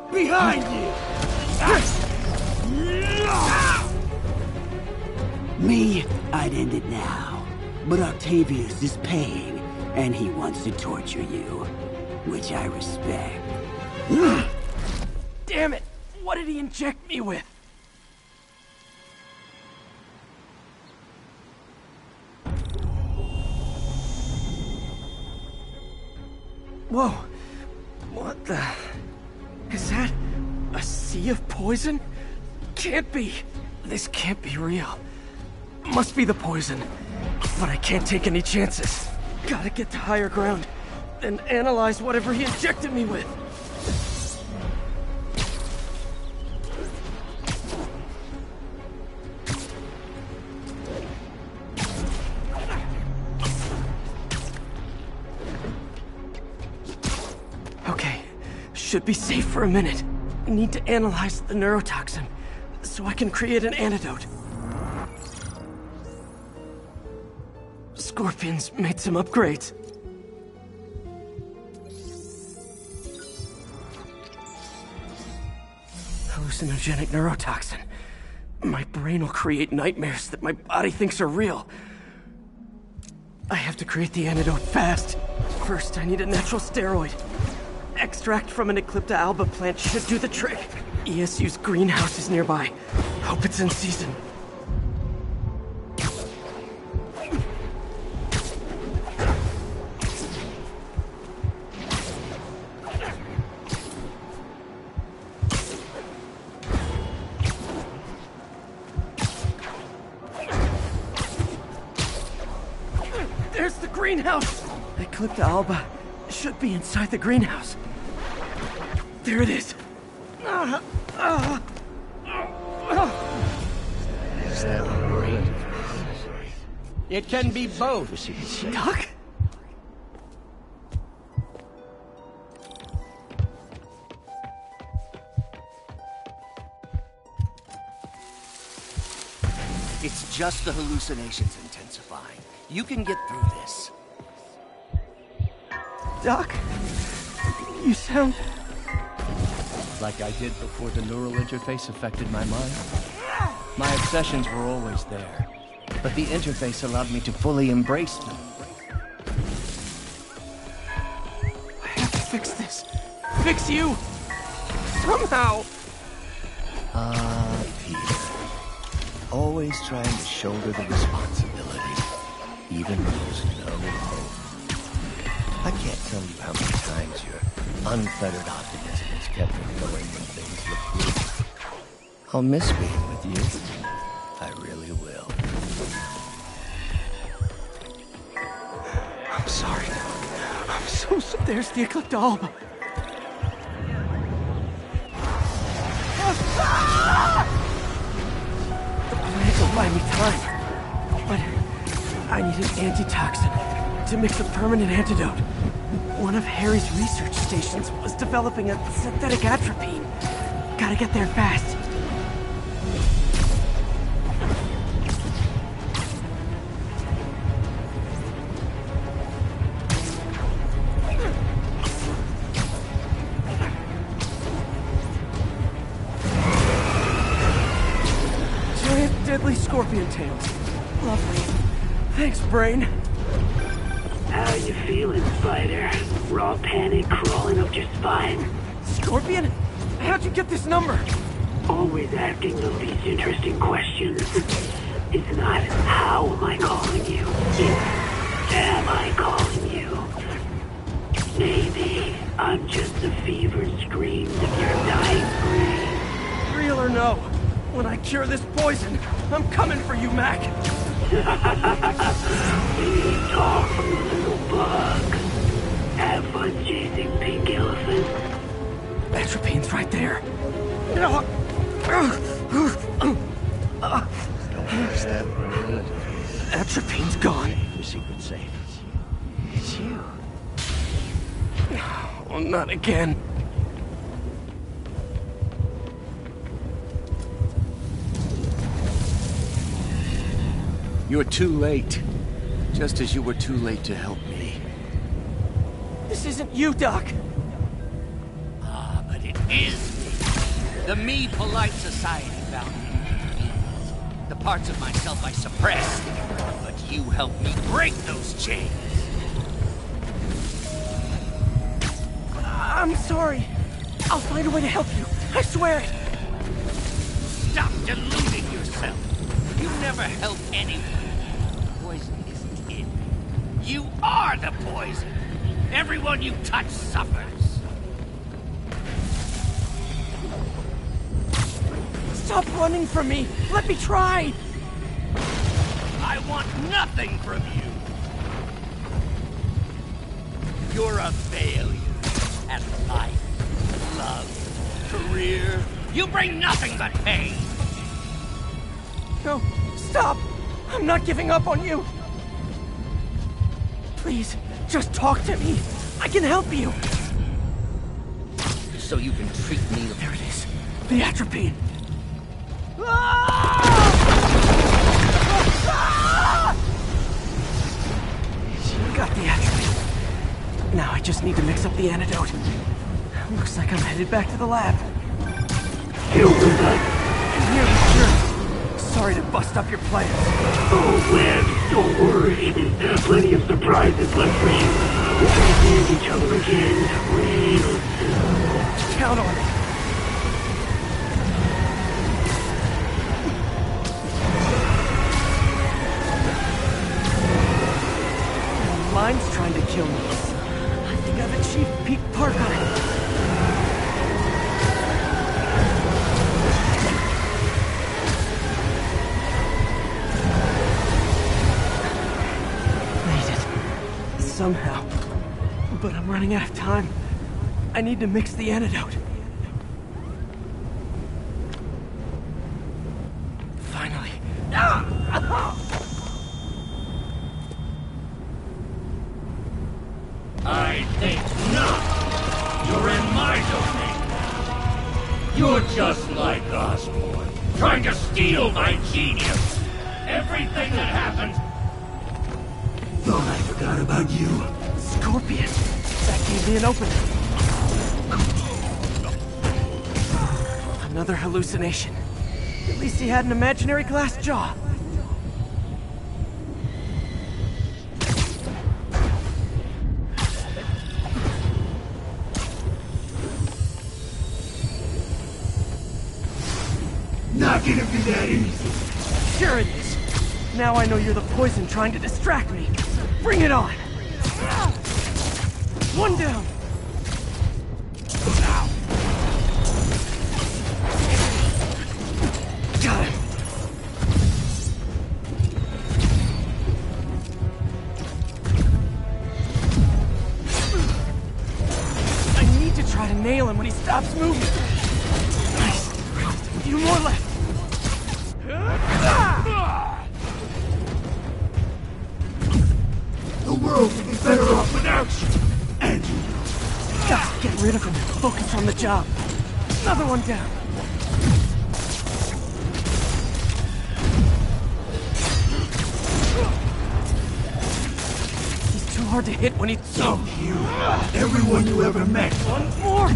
Behind you! Me, I'd end it now. But Octavius is paying, and he wants to torture you. Which I respect. Damn it! What did he inject me with? Whoa! What the... Is that a sea of poison? Can't be. This can't be real. Must be the poison. But I can't take any chances. Gotta get to higher ground and analyze whatever he injected me with. Okay, should be safe for a minute. I need to analyze the neurotoxin so I can create an antidote. Scorpions made some upgrades. Hallucinogenic neurotoxin. My brain will create nightmares that my body thinks are real. I have to create the antidote fast. First, I need a natural steroid. Extract from an Eclipta alba plant should do the trick. ESU's greenhouse is nearby. Hope it's in season. There's the greenhouse! Eclipta alba should be inside the greenhouse. There it is. It can be both. Doc? It's just the hallucinations intensifying. You can get through this. Doc? You sound... Like I did before the neural interface affected my mind. My obsessions were always there, but the interface allowed me to fully embrace them. I have to fix this. Fix you! Somehow! Peter. Always trying to shoulder the responsibility, even when there's no hope. I can't tell you how many times your unfettered optimism has kept me going when things look bleak. I'll miss being with you. I really will. I'm sorry. I'm so sorry. There's the Eclipta alba. The plant will buy me time. But I need an antitoxin to mix a permanent antidote. One of Harry's research stations was developing a synthetic atropine. Gotta get there fast. Giant deadly scorpion tails. Lovely. Thanks, brain. How you feeling, Spider? Raw panic crawling up your spine? Scorpion? How'd you get this number? Always asking the least interesting questions. It's not how am I calling you, it's am I calling you? Maybe I'm just the fevered screams of your dying brain. Real or no, when I cure this poison, I'm coming for you, Mac. Talk, little bug. Have fun chasing pink elephants. Atropine's right there. Don't lose that word. Atropine's gone. Your secret safe. It's you. Oh, not again. You're too late. Just as you were too late to help me. This isn't you, Doc. Ah, but it is The me polite society found me. The parts of myself I suppressed. But you helped me break those chains. I'm sorry. I'll find a way to help you. I swear it. Stop deluding yourself. You never help anyone. Poison isn't in. You are the poison. Everyone you touch suffers. Stop running from me. Let me try. I want nothing from you. You're a failure at life, love, career. You bring nothing but pain. No, stop. I'm not giving up on you. Please, just talk to me. I can help you. So you can treat me. There it is. The atropine. She got the atropine. Now I just need to mix up the antidote. Looks like I'm headed back to the lab. You with us. I'm here, sure. Sorry to bust up your plans. Oh, Webb, don't worry. Plenty of surprises left for you. We're gonna see each other again real soon. Count on it. Mine's trying to kill me. I think I've achieved peak park on it. Made it. Somehow. But I'm running out of time. I need to mix the antidote. Finally. I think not. You're in my domain. You're just like Osborn, trying to steal my genius. Everything that happened... Thought I forgot about you. Scorpion. That gave me an opening. Another hallucination. At least he had an imaginary glass jaw. Not gonna be that easy. Sure it is. Now I know you're the poison trying to distract me. Bring it on! One down! Got him! I need to try to nail him when he stops moving. Nice. A few more left. The world would be better off without you. And you. Gotta get rid of him. Focus on the job. Another one down. He's too hard to hit when he's So you. Everyone you ever met. One more.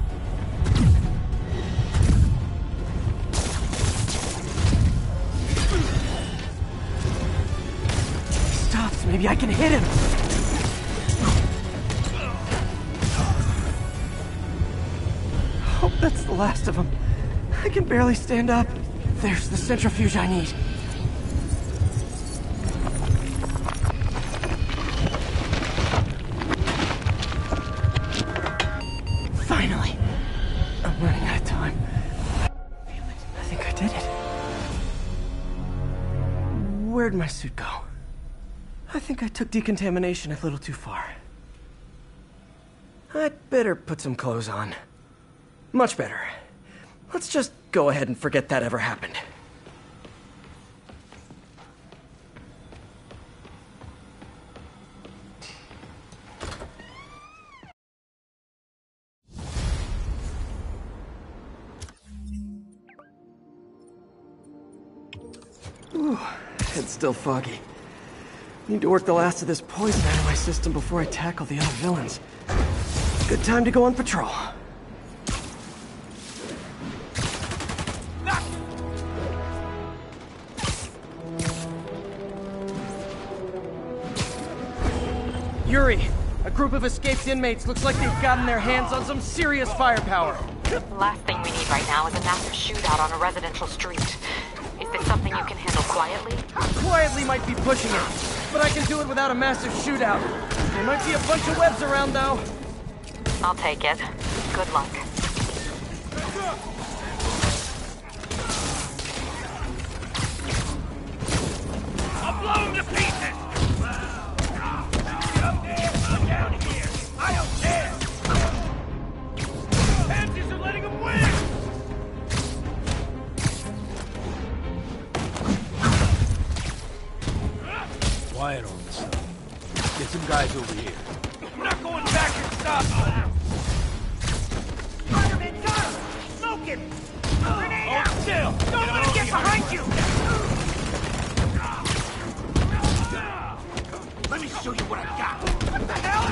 He stops. Maybe I can hit him. Hope that's the last of them. I can barely stand up. There's the centrifuge I need. Finally. I'm running out of time. I think I did it. Where'd my suit go? I think I took decontamination a little too far. I'd better put some clothes on. Much better. Let's just go ahead and forget that ever happened. Ooh, head's still foggy. Need to work the last of this poison out of my system before I tackle the other villains. Good time to go on patrol. Yuri. A group of escaped inmates looks like they've gotten their hands on some serious firepower. Last thing we need right now is a massive shootout on a residential street. Is this something you can handle quietly? Quietly might be pushing it, but I can do it without a massive shootout. There might be a bunch of webs around, though. I'll take it. Good luck. I'll blow him to pieces! I'm down here! I don't care! Pansies are letting him win! Quiet on this side. Get some guys over here. I'm not going back inside! Spider-Man, got him! Smoke him! Grenade out! Still! Don't let him get behind you! Let me show you what I got! What the hell?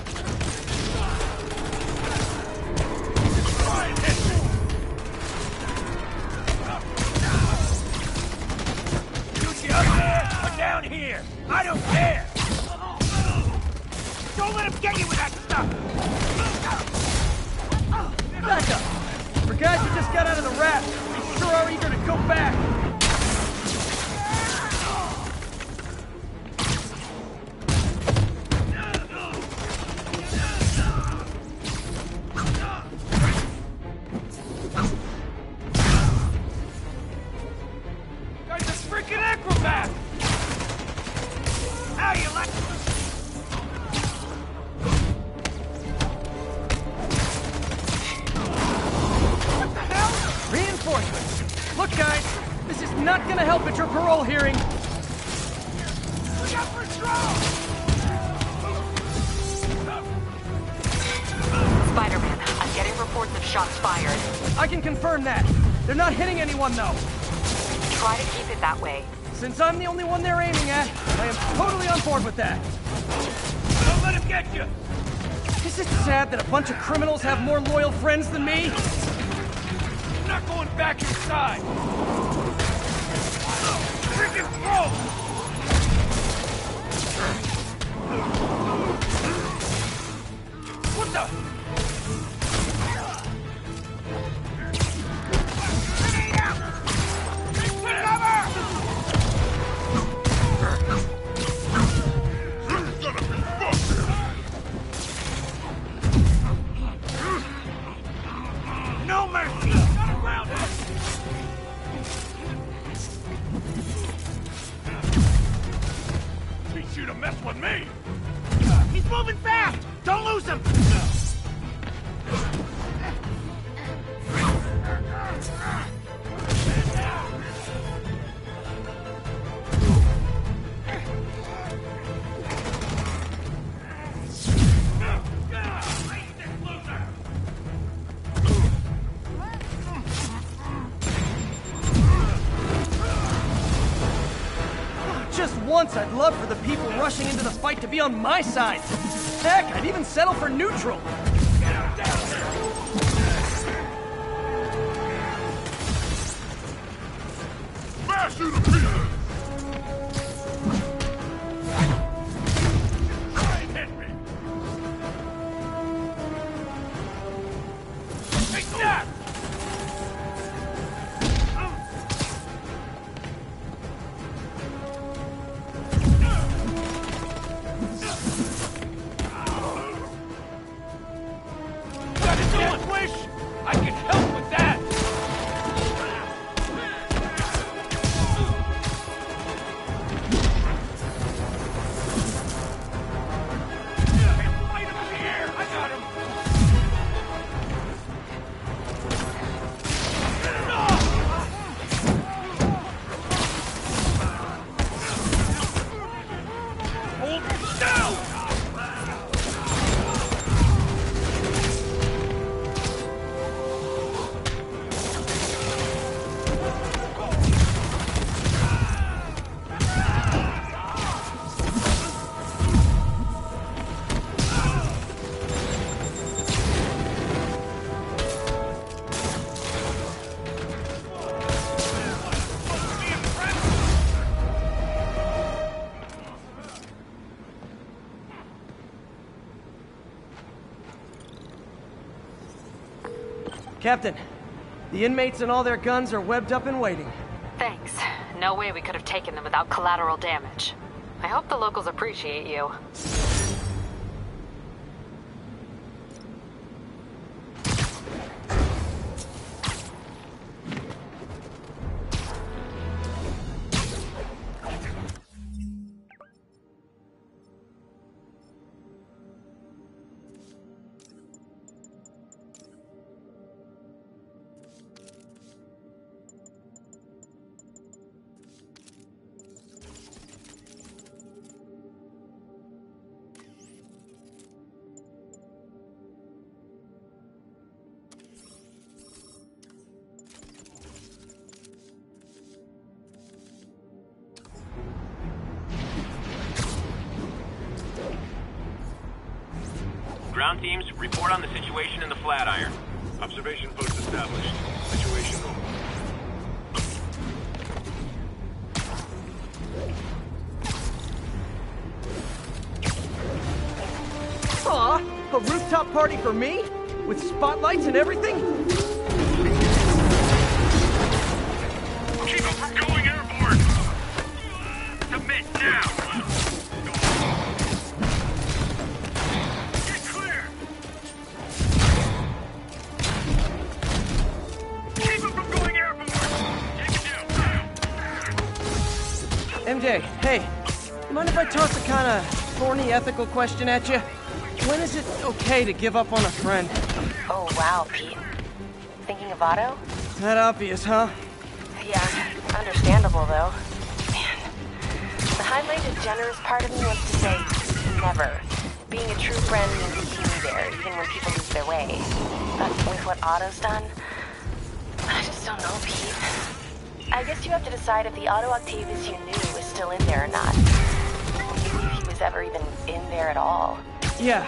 Try and hit me! Shoot you up there or down here! I don't care! Don't let him get you with that stuff! Back up! For guys who just got out of the rat, we sure are eager to go back! Guy's a freaking acrobat! How you like... What the hell? Reinforcements! Look, guys, this is not gonna help at your parole hearing! Look out for Strong! Spider-Man, I'm getting reports of shots fired. I can confirm that. They're not hitting anyone, though. Try to keep it that way. Since I'm the only one they're aiming at, I am totally on board with that. Don't let him get you! Is it sad that a bunch of criminals have more loyal friends than me? I'm not going back inside! Freaking throw! What the? Grenade out! Cover! No mercy! Not around us! Teach you to mess with me! He's moving fast! Don't lose him! Just once, I'd love for the people rushing into the fight to be on my side. Heck, I'd even settle for neutral. Smash you to pieces! Try and hit me! Take that! Got a death wish? I can help with that! Fight him here! I got him! Hold down! 'Cause Captain, the inmates and all their guns are webbed up and waiting. Thanks. No way we could have taken them without collateral damage. I hope the locals appreciate you. Ground teams, report on the situation in the Flatiron. Observation post established. Situation normal. Aw, a rooftop party for me? With spotlights and everything? Keep them from going airborne! Submit now! Get clear! Keep them from going airborne! Take it down! MJ, hey, mind if I toss a kinda thorny ethical question at you? When is it okay to give up on a friend? Oh, wow, Pete. Thinking of Otto? That obvious, huh? Yeah, understandable, though. Man, the high-minded, generous part of me wants to say, never. Being a true friend means being there, even when people lose their way. But with what Otto's done, I just don't know, Pete. I guess you have to decide if the Otto Octavius you knew is still in there or not. If he was ever even in there at all. Yeah.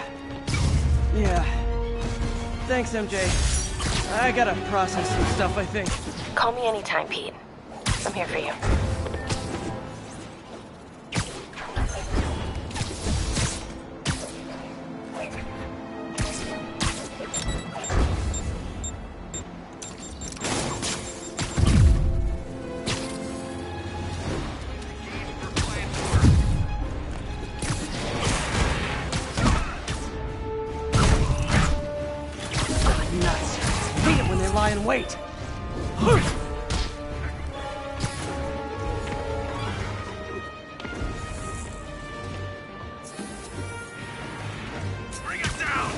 Thanks, MJ. I gotta process some stuff, I think. Call me anytime, Pete. I'm here for you. Nuts. Hate it when they lie in wait. Bring it down!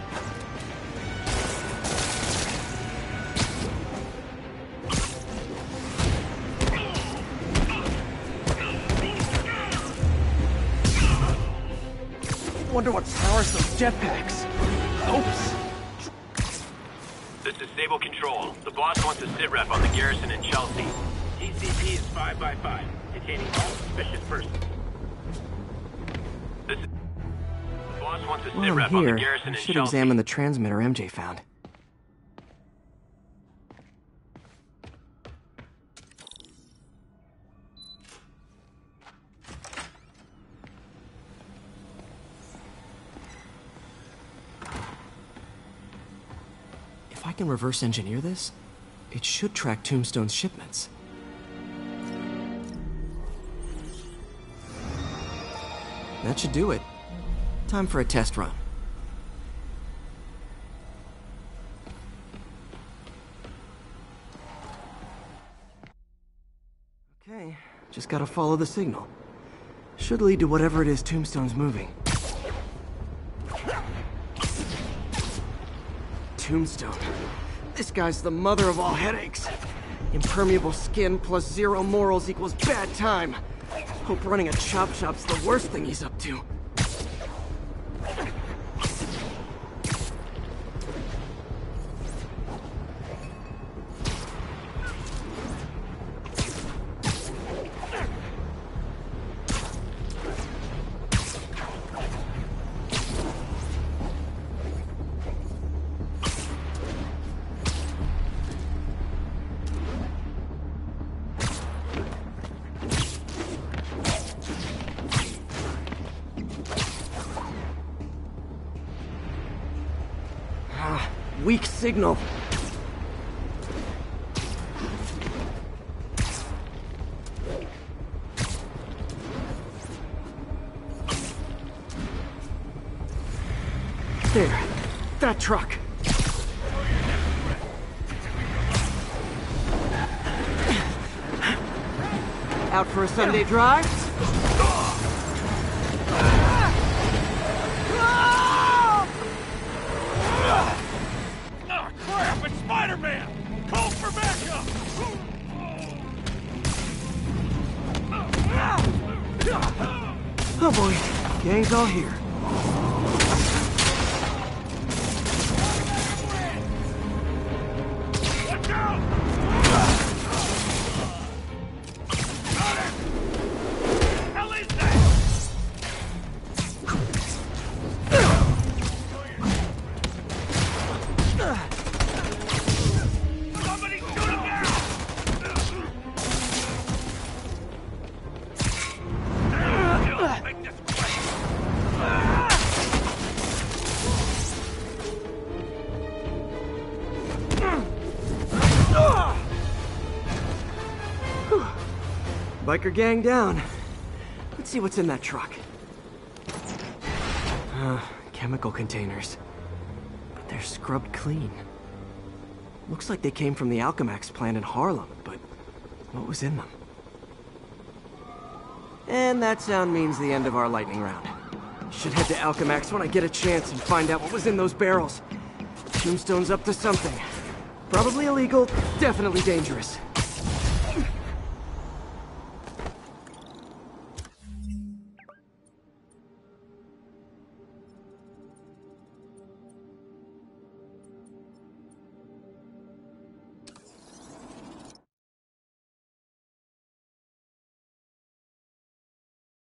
Wonder what powers those jetpacks. Oops. This is Sable Control. The boss wants a sit rep on the garrison in Chelsea. ECP is 5x5, detaining all suspicious persons. The boss wants a sit While rep I'm on the here, garrison I in should Chelsea. examine the transmitter MJ found. If I can reverse engineer this, it should track Tombstone's shipments. That should do it. Time for a test run. Okay, just gotta follow the signal. Should lead to whatever it is Tombstone's moving. Tombstone. This guy's the mother of all headaches. Impermeable skin plus zero morals equals bad time. Hope running a chop shop's the worst thing he's up to. Weak signal. that truck! Out for a Sunday drive? Oh, crap! It's Spider-Man! Call for backup! Oh boy, gang's all here. Watch out! Hell is that? Somebody shoot him now! Make this quick! Biker gang down. Let's see what's in that truck. Chemical containers. But they're scrubbed clean. Looks like they came from the Alchemax plant in Harlem, but what was in them? And that sound means the end of our lightning round. Should head to Alchemax when I get a chance and find out what was in those barrels. Tombstone's up to something. Probably illegal, definitely dangerous.